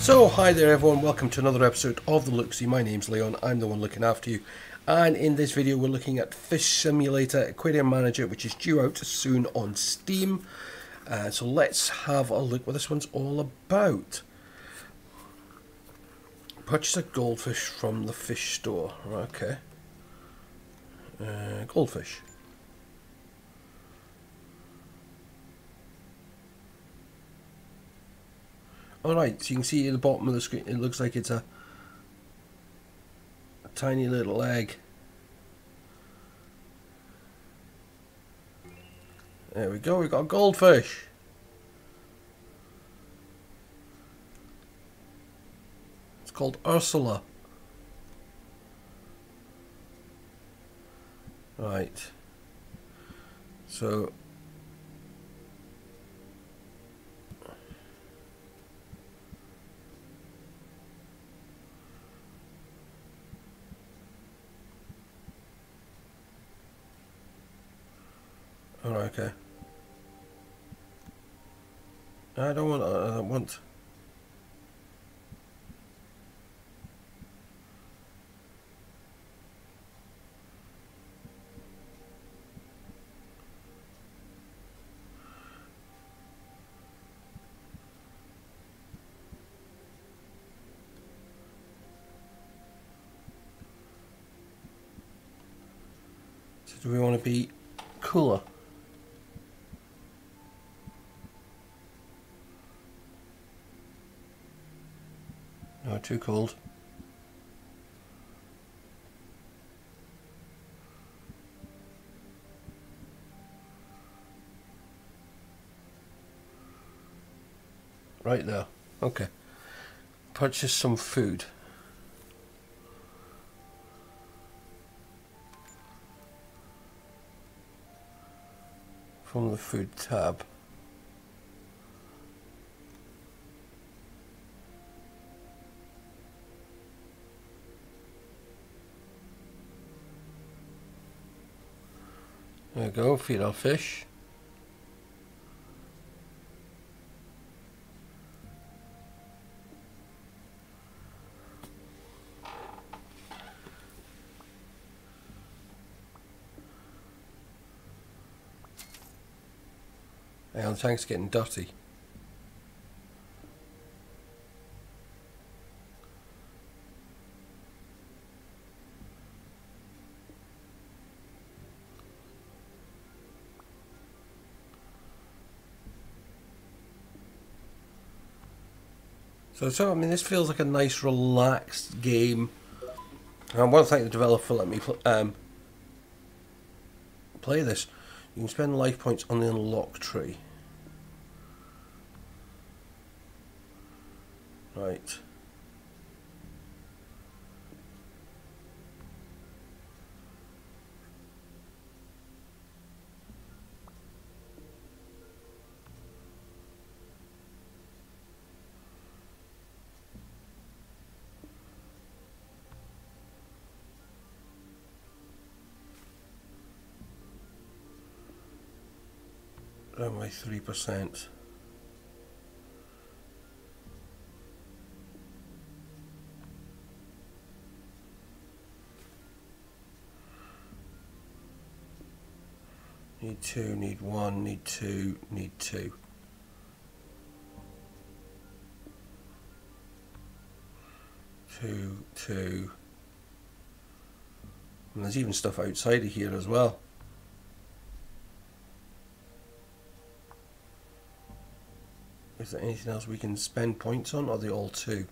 So hi there everyone, welcome to another episode of the LookSee. My name's Leon, I'm the one looking after you, and in this video we're looking at Fish Simulator Aquarium Manager, which is due out soon on Steam. So let's have a look what this one's all about. Purchase a goldfish from the fish store. Okay. Goldfish. Alright, so you can see at the bottom of the screen it looks like it's a tiny little egg. There we go, we've got a goldfish. It's called Ursula. Right. So alright, okay. I don't want so do we want to be cooler? No, too cold. Right there. Okay. Purchase some food. From the food tab. There we go, feed our fish. Hang on, the tank's getting dirty. So I mean, this feels like a nice, relaxed game. I want to thank the developer for letting me play this. You can spend life points on the unlock tree. Right. Down by 3%. Need 2, need 1, need 2, need 2. Two. And there's even stuff outside of here as well. Is there anything else we can spend points on, or are they all 2?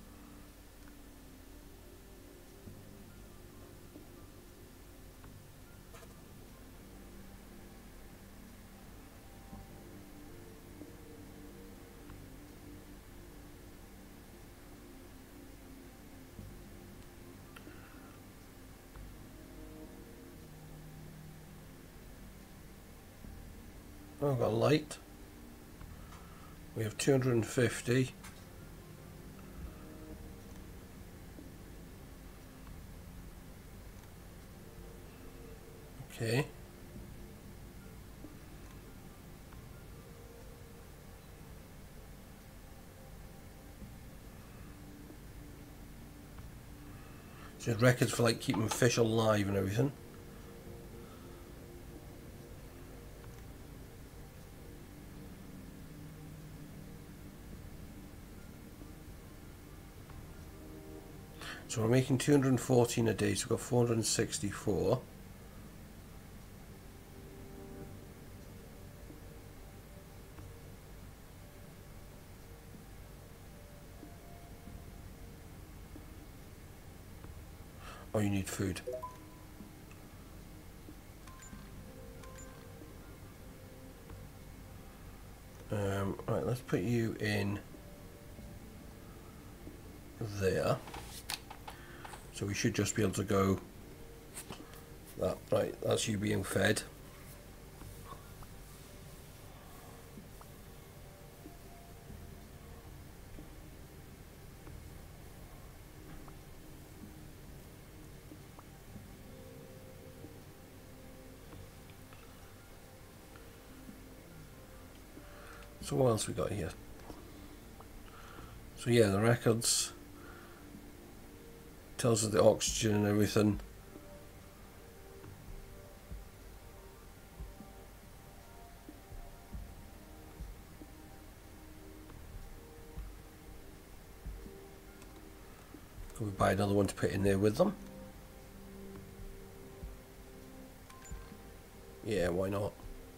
Oh, I've got a light. We have 250. Okay. Just records for like keeping fish alive and everything. So we're making 214 a day, so we've got 464. Oh, you need food. Right, let's put you in there. So we should just be able to go that. Right, that's you being fed. So what else we got here? So yeah, the records tells us the oxygen and everything. Could we buy another one to put in there with them? Yeah, why not?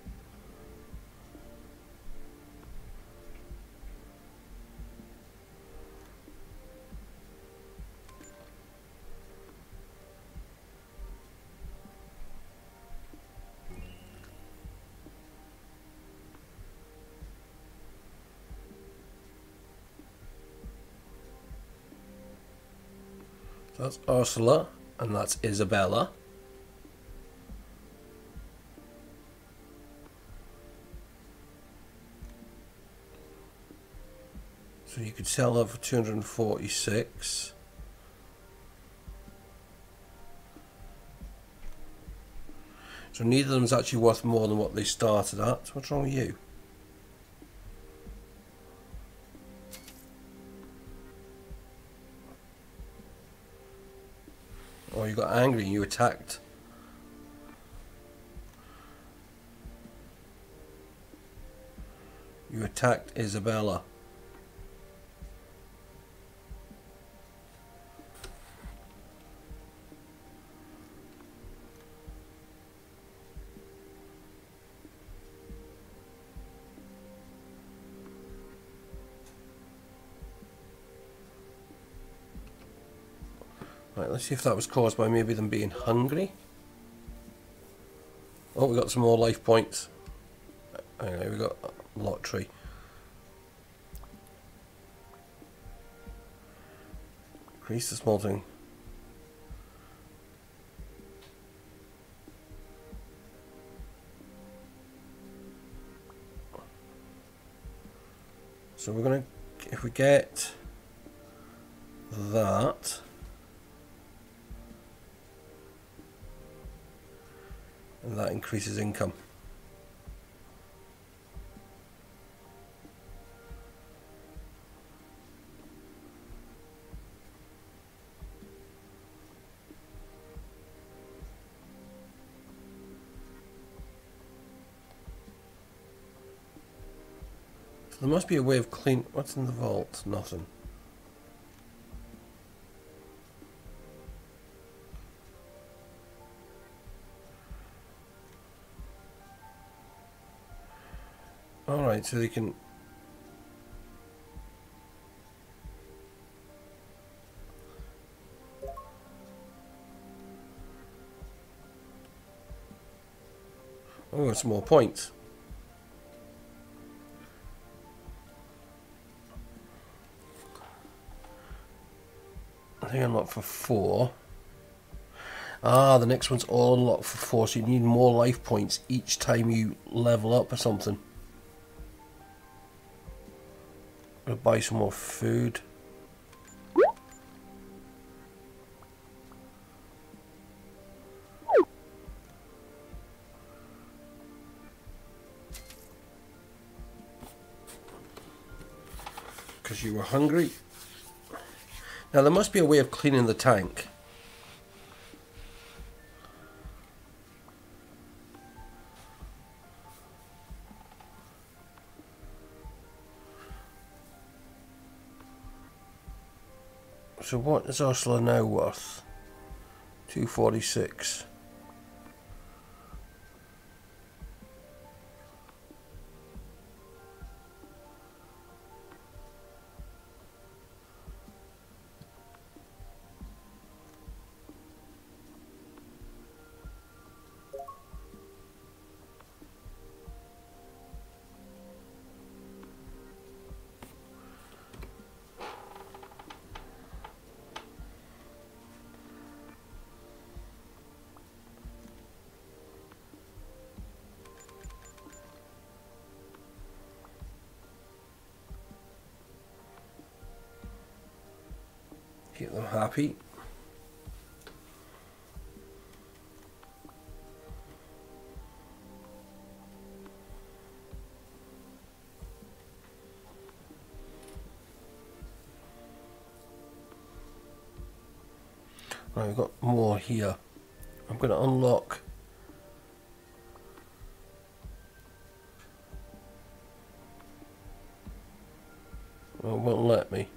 So that's Ursula, and that's Isabella. So you could sell her for 246. So neither of them is actually worth more than what they started at. What's wrong with you? Oh, you got angry and you attacked. You attacked Isabella. Right, let's see if that was caused by maybe them being hungry. Oh, we got some more life points. Anyway, we got a lottery. Increase the smelting. So we're gonna, if we get that, and that increases income. So there must be a way of clean. What's in the vault? Nothing. Alright, so they can... Oh, some more points. I think unlocked for 4. Ah, the next one's all unlocked for 4, so you need more life points each time you level up or something. I'll buy some more food. Because you were hungry. Now there must be a way of cleaning the tank. So what is Ursula now worth? 246. Keep them happy. Right, we've got more here. I'm going to unlock. Well, it won't let me.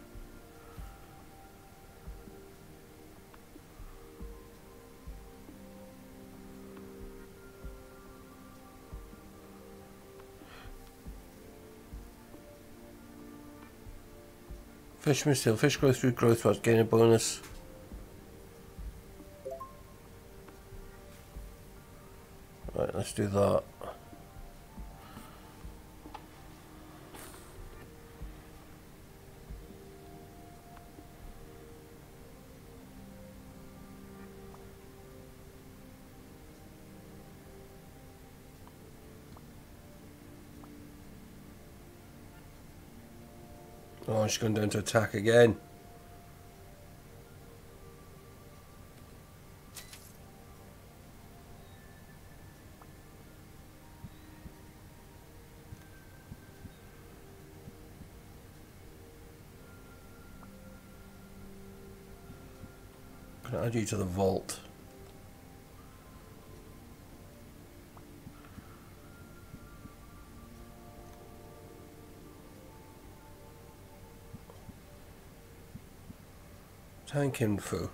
Fisherman's Tail. Fish grow through growth whilst gain a bonus. Right, let's do that. Oh, she's gone down to attack again. I'm going to add you to the vault. Tank info.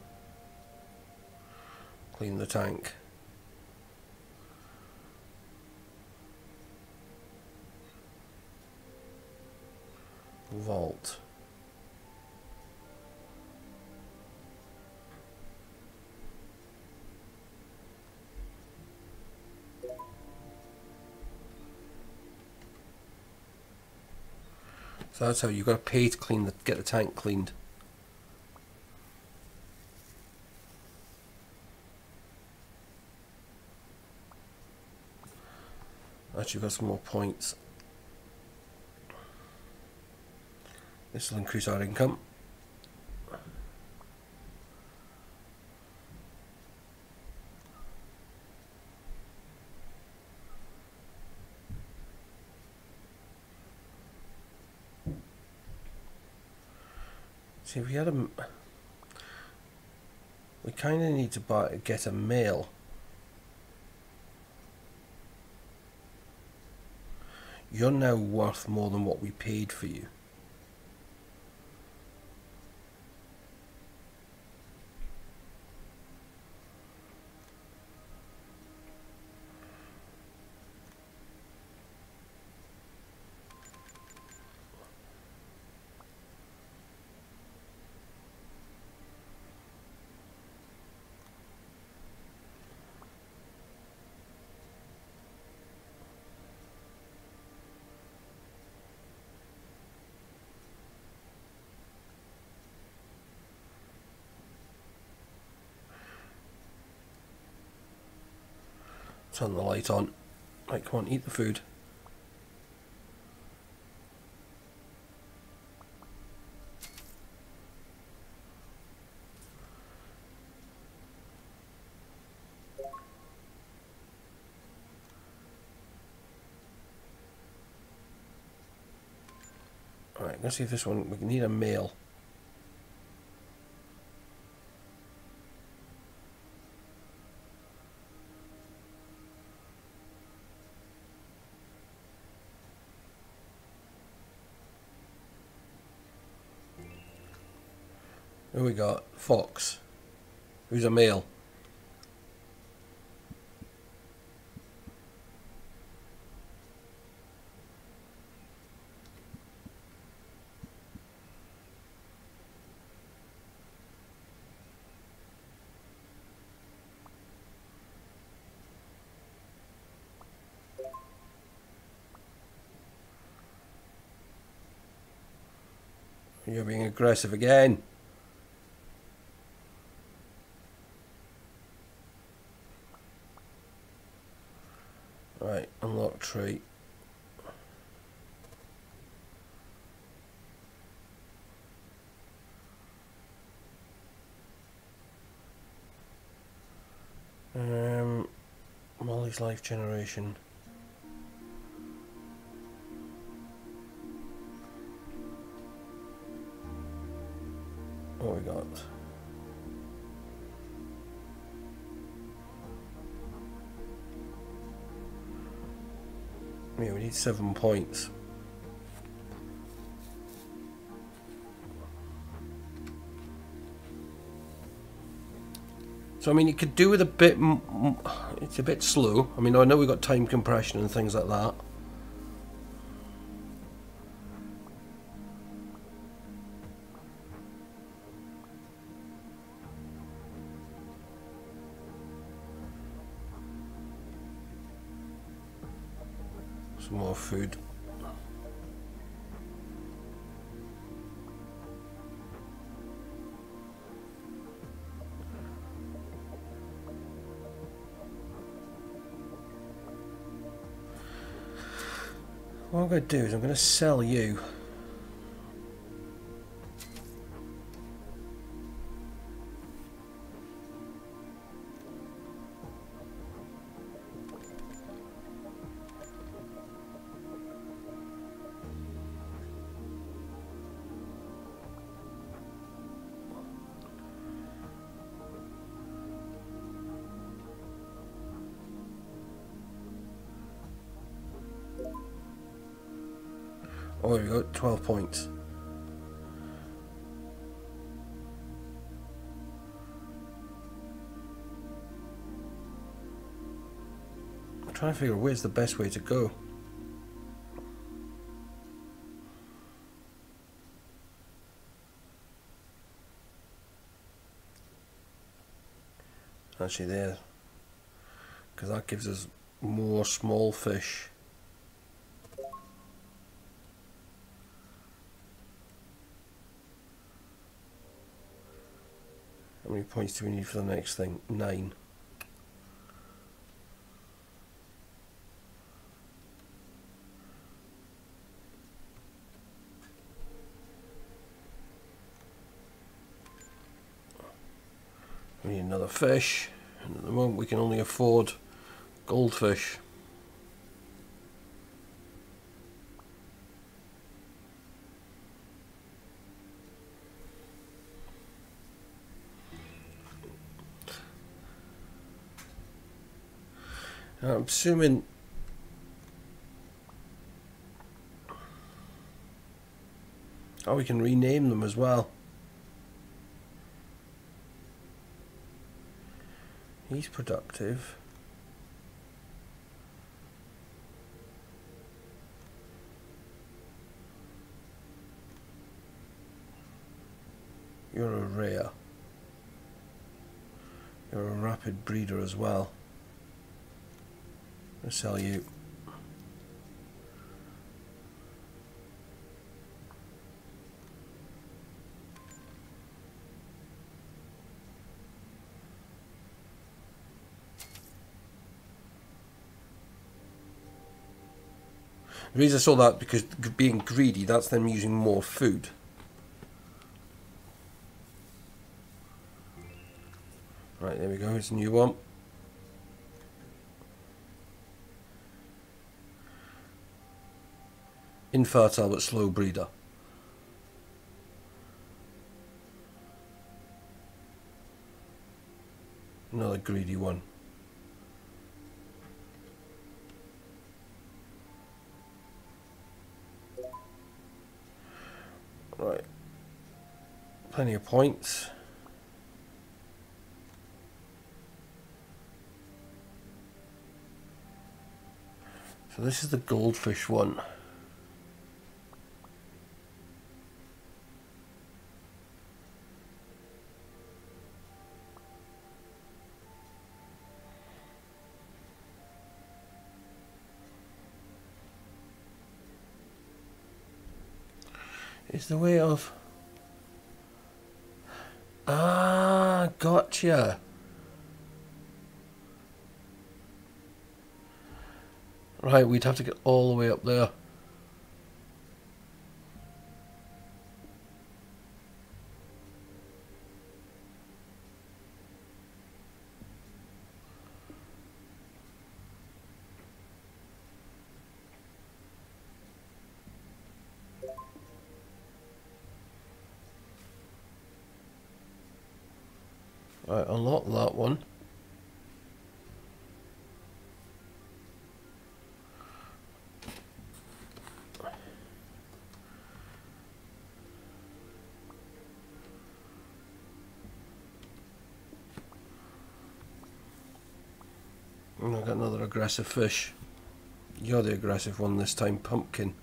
Clean the tank. Vault. So that's how you've got to pay to clean get the tank cleaned. Actually, got some more points. This will increase our income. See, if we had a, we kind of need to get a male. You're now worth more than what we paid for you. Turn the light on. Right, come on, eat the food. Alright, let's see if this one, we need a male. Who we got? Fox. Who's a male? You're being aggressive again. Right, unlock trait. Molly's life generation. What we got? Yeah, we need 7 points. So I mean, you could do with a bit. It's a bit slow. I mean, I know we've got time compression and things like that. Some more food. What I'm going to do is I'm going to sell you. Oh, we got 12 points. I'm trying to figure out where's the best way to go. Actually there, because that gives us more small fish. How many points do we need for the next thing? 9. We need another fish, and at the moment we can only afford goldfish. I'm assuming we can rename them as well. He's productive. You're a rare. You're a rapid breeder as well. I'll sell you. The reason I saw that because being greedy, that's them using more food. Right, there we go, it's a new one. Infertile but slow breeder. Another greedy one. Right. Plenty of points. So this is the goldfish one. Is the way of... Ah, gotcha. Right, we'd have to get all the way up there. Right, unlock that one. And I've got another aggressive fish. You're the aggressive one this time, pumpkin.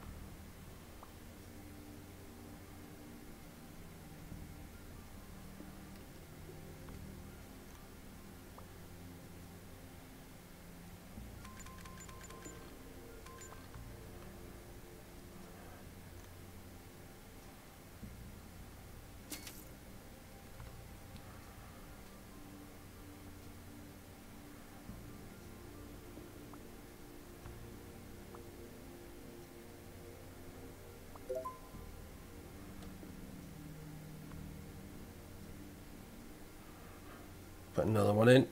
Put another one in.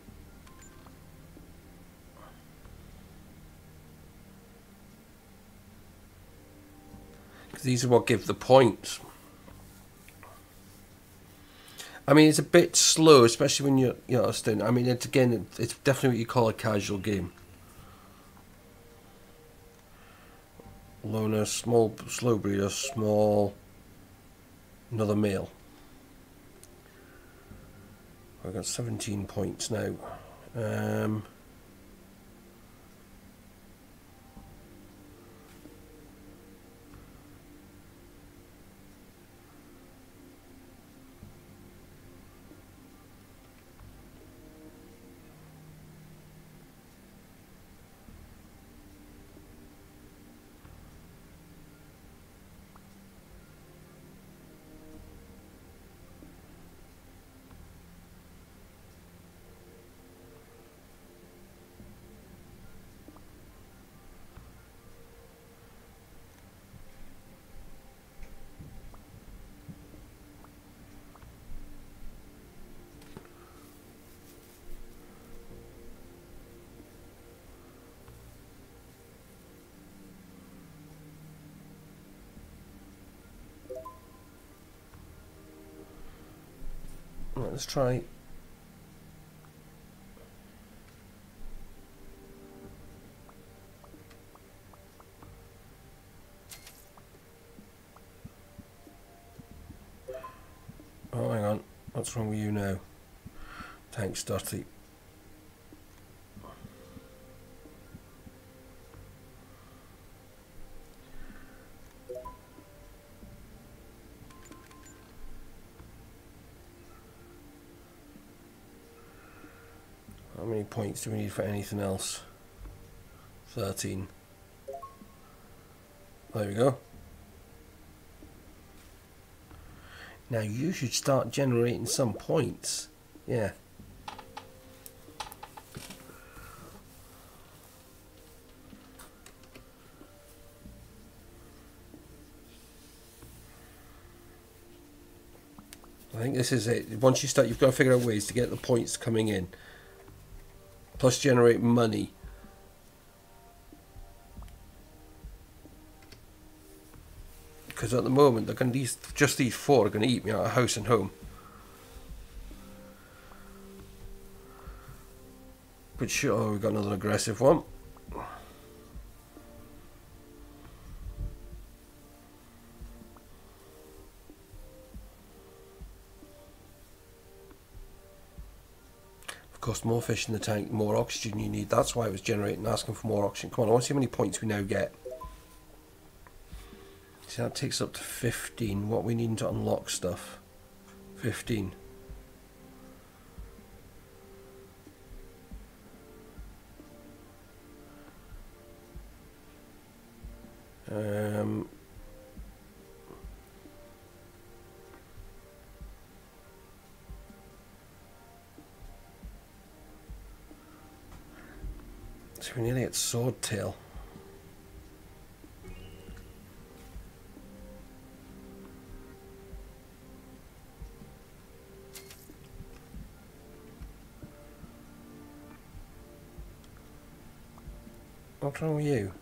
Because these are what give the points. I mean, it's a bit slow, especially when you're staying. I mean, it's definitely what you call a casual game. Loner, small, slow breeder, small, another male. I've got 17 points now. Right, let's try. Oh, hang on. What's wrong with you now? Tank's dirty. How many points do we need for anything else? 13. There we go. Now you should start generating some points. Yeah. I think this is it. Once you start, you've got to figure out ways to get the points coming in. Plus generate money. Because at the moment, they're going to just these four are going to eat me out of house and home. But sure, we've got another aggressive one. Cost more fish in the tank, more oxygen you need. That's why it was generating, asking for more oxygen. Come on, I want to see how many points we now get. See, that takes up to 15. What we need to unlock stuff. 15. So we nearly get sword tail. What's wrong with you?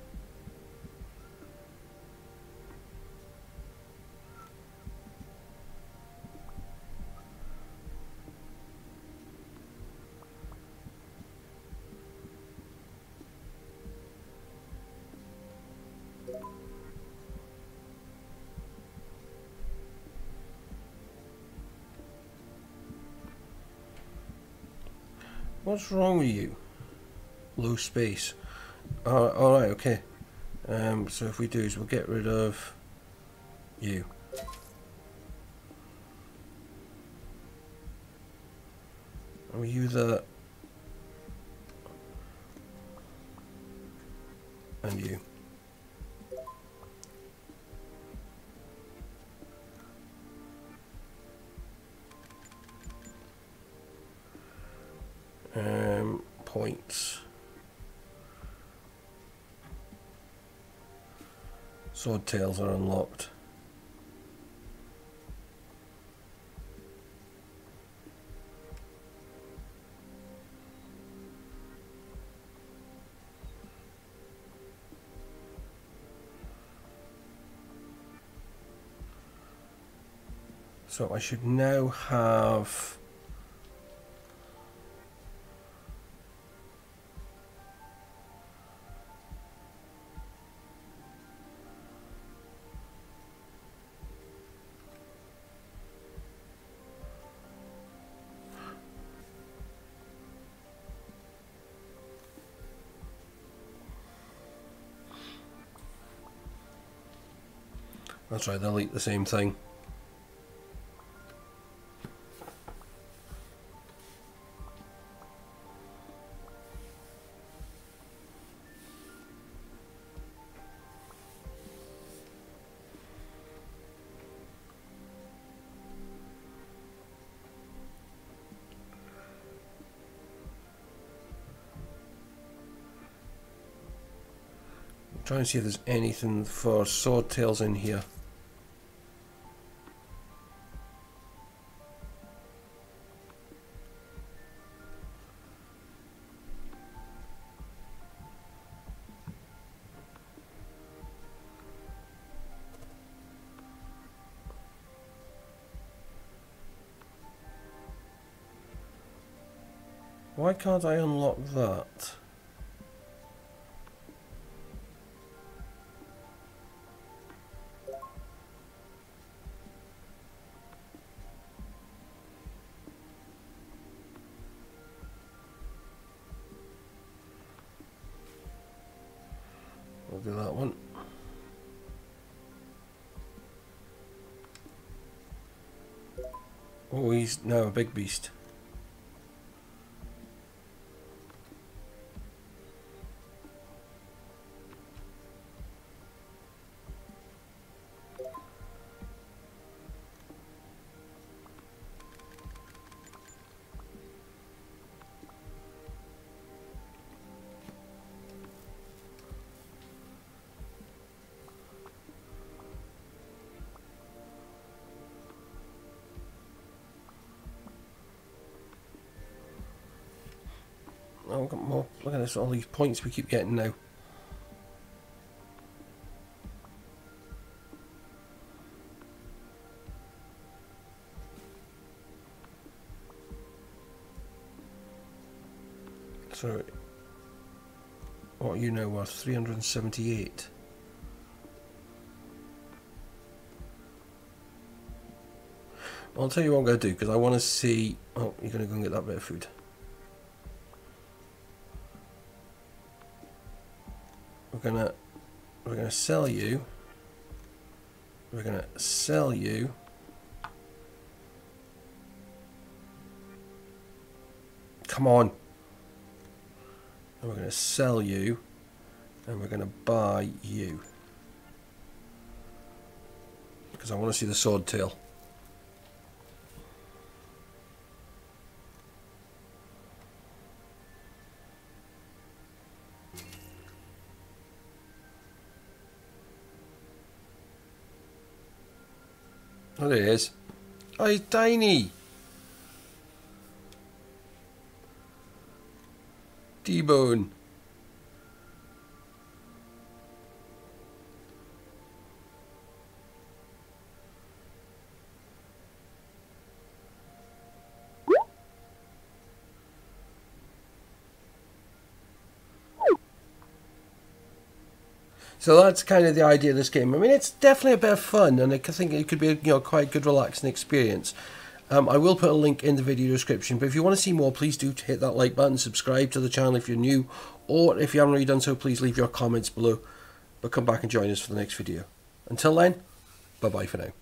What's wrong with you? Low space. Alright, okay. So if we do is we'll get rid of you. Are you the... and you. Points. Sword tails are unlocked. So I should now have... That's right, they'll eat the same thing. Try and see if there's anything for sword tails in here. Why can't I unlock that? We'll do that one. Oh, he's now a big beast. Oh, we've got more. Look at this, all these points we keep getting now. So, what are you now worth? 378. Well, I'll tell you what I'm going to do, because I want to see... Oh, you're going to go and get that bit of food. we're gonna sell you. We're gonna sell you. Come on. And we're gonna sell you, and we're gonna buy you because I want to see the sword tail. Oh, there it is. Oh, he's tiny. T-bone. So that's kind of the idea of this game. I mean, it's definitely a bit of fun, and I think it could be a quite good relaxing experience. I will put a link in the video description, but if you want to see more, please do hit that like button, subscribe to the channel if you're new, or if you haven't already done so, please leave your comments below. But come back and join us for the next video. Until then, bye bye for now.